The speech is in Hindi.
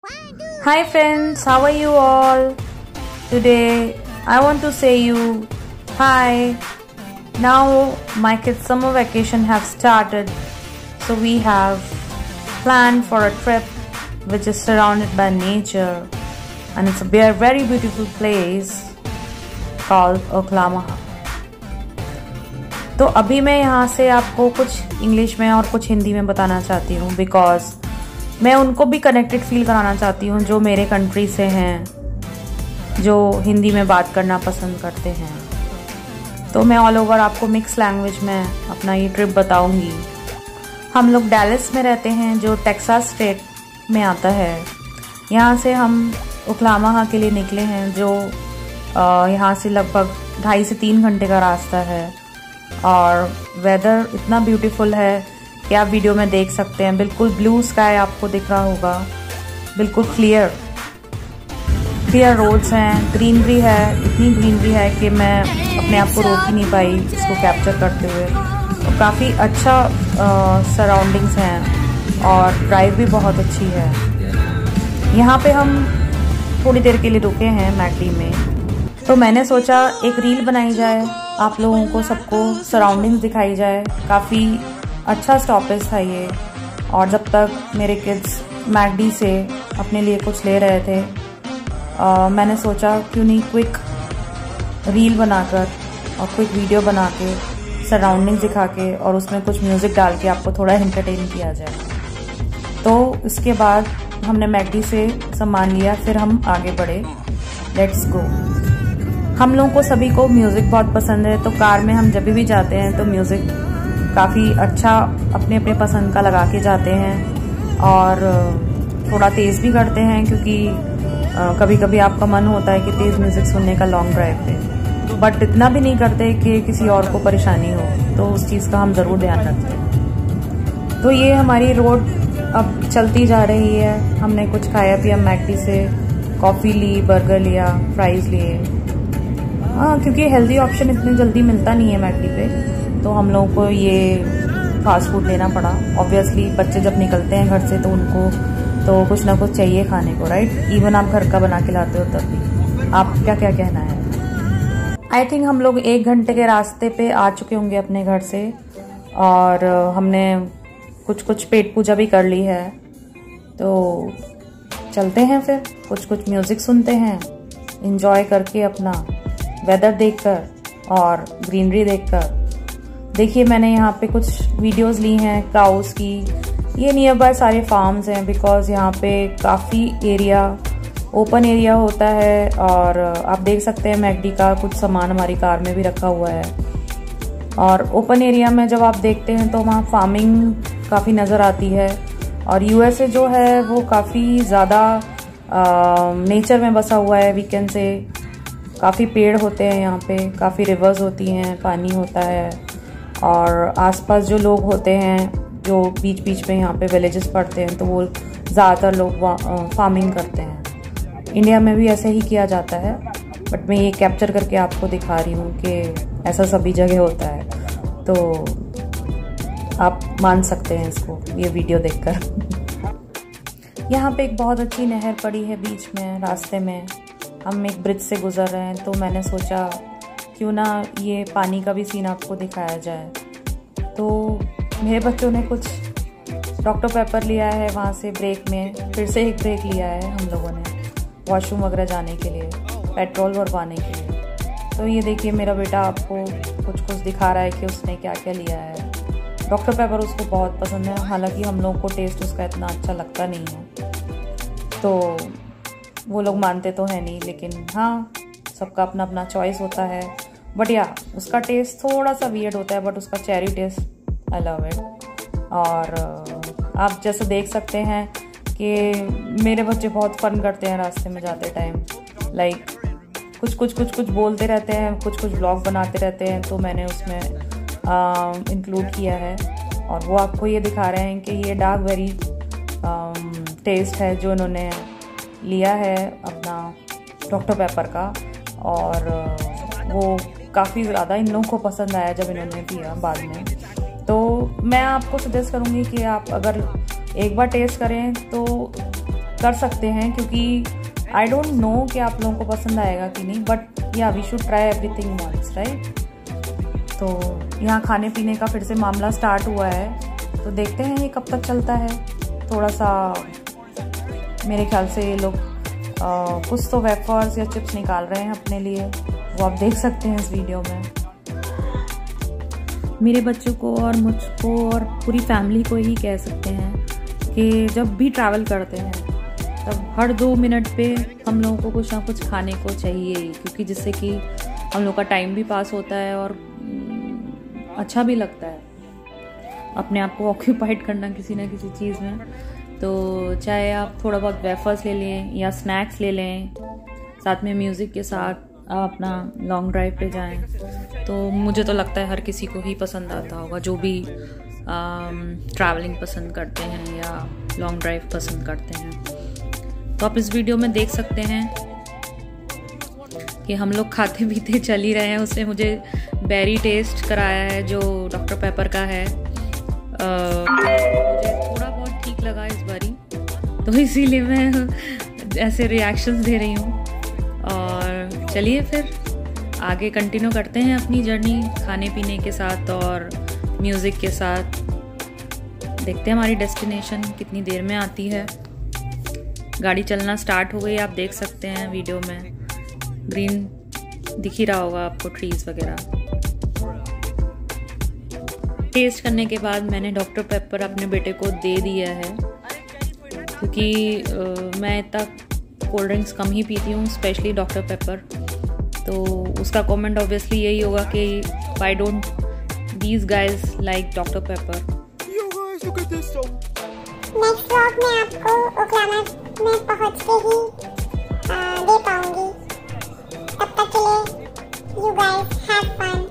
Hi friends, how are you all? Today I want to say you hi. Now my kids' summer vacation have started, so we have planned for a trip which is surrounded by nature, and it's a very beautiful place called Oklahoma. तो अभी मैं यहाँ से आपको कुछ इंग्लिश में और कुछ हिंदी में बताना चाहती हूँ, बिकॉज मैं उनको भी कनेक्टेड फील कराना चाहती हूँ जो मेरे कंट्री से हैं, जो हिंदी में बात करना पसंद करते हैं। तो मैं ऑल ओवर आपको मिक्स लैंग्वेज में अपना ये ट्रिप बताऊँगी। हम लोग डैलस में रहते हैं, जो टेक्सास स्टेट में आता है। यहाँ से हम ओक्लाहोमा के लिए निकले हैं, जो यहाँ से लगभग 2.5 से 3 घंटे का रास्ता है। और वेदर इतना ब्यूटीफुल है कि आप वीडियो में देख सकते हैं। बिल्कुल ब्लू स्काई आपको दिख रहा होगा, बिल्कुल क्लियर रोड्स हैं, ग्रीनरी है, इतनी ग्रीनरी है कि मैं अपने आप को रोक ही नहीं पाई इसको कैप्चर करते हुए। तो काफ़ी अच्छा सराउंडिंग्स हैं और ड्राइव भी बहुत अच्छी है। यहाँ पे हम थोड़ी देर के लिए रुके हैं मैकडी में, तो मैंने सोचा एक रील बनाई जाए, आप लोगों को सबको सराउंडिंग्स दिखाई जाए। काफ़ी अच्छा स्टॉपेज था ये। और जब तक मेरे किड्स मैकडी से अपने लिए कुछ ले रहे थे, मैंने सोचा क्यों नहीं क्विक रील बनाकर और क्विक वीडियो बना के सराउंडिंग्स दिखा के और उसमें कुछ म्यूज़िक डाल के आपको थोड़ा एंटरटेन किया जाए। तो इसके बाद हमने मैकडी से सामान लिया, फिर हम आगे बढ़े। Let's go. हम लोगों को सभी को म्यूज़िक बहुत पसंद है, तो कार में हम जब भी जाते हैं तो म्यूज़िक काफ़ी अच्छा अपने अपने पसंद का लगा के जाते हैं और थोड़ा तेज़ भी करते हैं, क्योंकि कभी कभी आपका मन होता है कि तेज़ म्यूज़िक सुनने का लॉन्ग ड्राइव पे, बट इतना भी नहीं करते कि किसी और को परेशानी हो, तो उस चीज़ का हम ज़रूर ध्यान रखते हैं। तो ये हमारी रोड अब चलती जा रही है। हमने कुछ खाया पिया मैकडी से, कॉफ़ी ली, बर्गर लिया, फ्राइज़ लिए। हाँ, क्योंकि हेल्दी ऑप्शन इतनी जल्दी मिलता नहीं है मैकडी पे, तो हम लोगों को ये फास्ट फूड लेना पड़ा। ऑब्वियसली बच्चे जब निकलते हैं घर से तो उनको तो कुछ ना कुछ चाहिए खाने को, राइट? इवन आप घर का बना के लाते हो तब भी। आप क्या कहना है? आई थिंक हम लोग 1 घंटे के रास्ते पे आ चुके होंगे अपने घर से, और हमने कुछ पेट पूजा भी कर ली है। तो चलते हैं फिर, कुछ म्यूज़िक सुनते हैं, इंजॉय करके अपना वेदर देखकर और ग्रीनरी देखकर। देखिए, मैंने यहाँ पे कुछ वीडियोस ली हैं काउस की। ये नियर बाय सारे फार्म्स हैं, बिकॉज यहाँ पे काफ़ी एरिया ओपन एरिया होता है। और आप देख सकते हैं मैकडी का कुछ सामान हमारी कार में भी रखा हुआ है। और ओपन एरिया में जब आप देखते हैं तो वहाँ फार्मिंग काफ़ी नज़र आती है। और यूएसए जो है वो काफ़ी ज़्यादा नेचर में बसा हुआ है, वीकेंड से। काफ़ी पेड़ होते हैं यहाँ पे, काफ़ी रिवर्स होती हैं, पानी होता है। और आसपास जो लोग होते हैं, जो बीच में यहाँ पे विलेजेस पड़ते हैं, तो वो ज़्यादातर लोग फार्मिंग करते हैं। इंडिया में भी ऐसे ही किया जाता है, बट मैं ये कैप्चर करके आपको दिखा रही हूँ कि ऐसा सभी जगह होता है। तो आप मान सकते हैं इसको ये वीडियो देखकर। यहाँ पे एक बहुत अच्छी नहर पड़ी है बीच में, रास्ते में। हम एक ब्रिज से गुजर रहे हैं, तो मैंने सोचा क्यों ना ये पानी का भी सीन आपको दिखाया जाए। तो मेरे बच्चों ने कुछ डॉक्टर पेपर लिया है वहाँ से ब्रेक में, फिर से एक ब्रेक लिया है हम लोगों ने वॉशरूम वगैरह जाने के लिए, पेट्रोल भरवाने के लिए। तो ये देखिए, मेरा बेटा आपको कुछ दिखा रहा है कि उसने क्या क्या लिया है। डॉक्टर पेपर उसको बहुत पसंद है, हालांकि हम लोग को टेस्ट उसका इतना अच्छा लगता नहीं है, तो वो लोग मानते तो है नहीं, लेकिन हाँ, सबका अपना अपना चॉइस होता है। बट या उसका टेस्ट थोड़ा सा वियर्ड होता है, बट उसका cherry taste I love it. और आप जैसे देख सकते हैं कि मेरे बच्चे बहुत फन करते हैं रास्ते में जाते टाइम। लाइक कुछ बोलते रहते हैं, कुछ ब्लॉग बनाते रहते हैं, तो मैंने उसमें इंक्लूड किया है। और वो आपको ये दिखा रहे हैं कि ये डार्क बेरी टेस्ट है जो इन्होंने लिया है अपना डॉक्टर पेपर का। और वो काफ़ी ज़्यादा इन लोगों को पसंद आया जब इन्होंने पिया बाद में। तो मैं आपको सजेस्ट करूँगी कि आप अगर एक बार टेस्ट करें तो कर सकते हैं, क्योंकि आई डोंट नो कि आप लोगों को पसंद आएगा कि नहीं, बट या we should try everything once, right. तो यहाँ खाने पीने का फिर से मामला स्टार्ट हुआ है, तो देखते हैं ये कब तक चलता है। थोड़ा सा मेरे ख्याल से ये लोग कुछ तो वेफर्स या चिप्स निकाल रहे हैं अपने लिए, वो आप देख सकते हैं इस वीडियो में। मेरे बच्चों को और मुझको और पूरी फैमिली को ही कह सकते हैं कि जब भी ट्रैवल करते हैं तब हर 2 मिनट पे हम लोगों को कुछ ना कुछ खाने को चाहिए, क्योंकि जिससे कि हम लोग का टाइम भी पास होता है और अच्छा भी लगता है अपने आप को ऑक्यूपाइड करना किसी ना किसी चीज़ में। तो चाहे आप थोड़ा बहुत वेफर्स ले लें या स्नैक्स ले लें, साथ में म्यूज़िक के साथ अपना लॉन्ग ड्राइव पे जाएं, तो मुझे तो लगता है हर किसी को ही पसंद आता होगा, जो भी ट्रैवलिंग पसंद करते हैं या लॉन्ग ड्राइव पसंद करते हैं। तो आप इस वीडियो में देख सकते हैं कि हम लोग खाते पीते चल ही रहे हैं। उसने मुझे बेरी टेस्ट कराया है जो डॉक्टर पेपर का है, मुझे थोड़ा बहुत ठीक लगा इस बारी, तो इसीलिए मैं ऐसे रिएक्शंस दे रही हूँ। और चलिए फिर आगे कंटिन्यू करते हैं अपनी जर्नी खाने पीने के साथ और म्यूज़िक के साथ। देखते हैं हमारी डेस्टिनेशन कितनी देर में आती है। गाड़ी चलना स्टार्ट हो गई, आप देख सकते हैं वीडियो में, ग्रीन दिख ही रहा होगा आपको, ट्रीज वगैरह। टेस्ट करने के बाद मैंने डॉक्टर पेपर अपने बेटे को दे दिया है, क्योंकि मैं इतना कोल्ड ड्रिंक्स कम ही पीती हूँ, स्पेशली डॉक्टर पेपर। तो उसका कमेंट ऑब्वियसली यही होगा कि why don't these guys like doctor paper. Next vlog में आपको ओक्लामा में पहुँच के ही दे पाऊंगी। तब तक के लिए यू गाइज हैव फन।